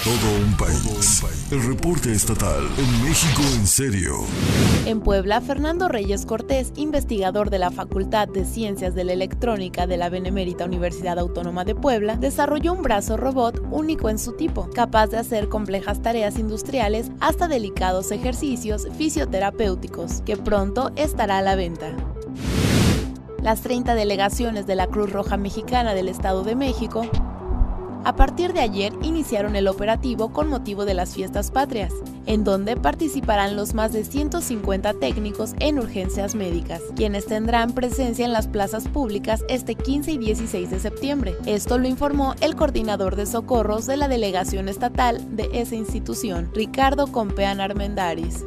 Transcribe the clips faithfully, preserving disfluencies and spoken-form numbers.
todo un país. El reporte estatal en México en serio. En Puebla, Fernando Reyes Cortés, investigador de la Facultad de Ciencias de la Electrónica de la Benemérita Universidad Autónoma de Puebla, desarrolló un brazo robot único en su tipo, capaz de hacer complejas tareas industriales hasta delicados ejercicios fisioterapéuticos, que pronto estará a la venta. Las treinta delegaciones de la Cruz Roja Mexicana del Estado de México a partir de ayer iniciaron el operativo con motivo de las fiestas patrias, en donde participarán los más de ciento cincuenta técnicos en urgencias médicas, quienes tendrán presencia en las plazas públicas este quince y dieciséis de septiembre. Esto lo informó el coordinador de socorros de la delegación estatal de esa institución, Ricardo Compeán Armendáriz.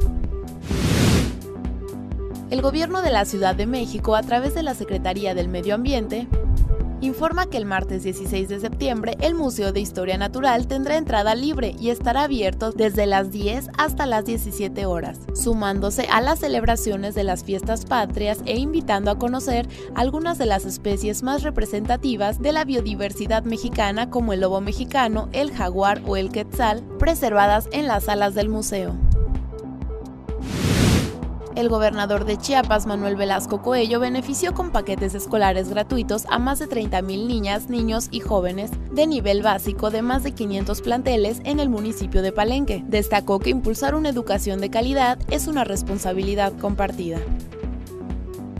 El gobierno de la Ciudad de México, a través de la Secretaría del Medio Ambiente, informa que el martes dieciséis de septiembre el Museo de Historia Natural tendrá entrada libre y estará abierto desde las diez hasta las diecisiete horas, sumándose a las celebraciones de las fiestas patrias e invitando a conocer algunas de las especies más representativas de la biodiversidad mexicana, como el lobo mexicano, el jaguar o el quetzal, preservadas en las salas del museo. El gobernador de Chiapas, Manuel Velasco Coello, benefició con paquetes escolares gratuitos a más de treinta mil niñas, niños y jóvenes de nivel básico de más de quinientos planteles en el municipio de Palenque. Destacó que impulsar una educación de calidad es una responsabilidad compartida.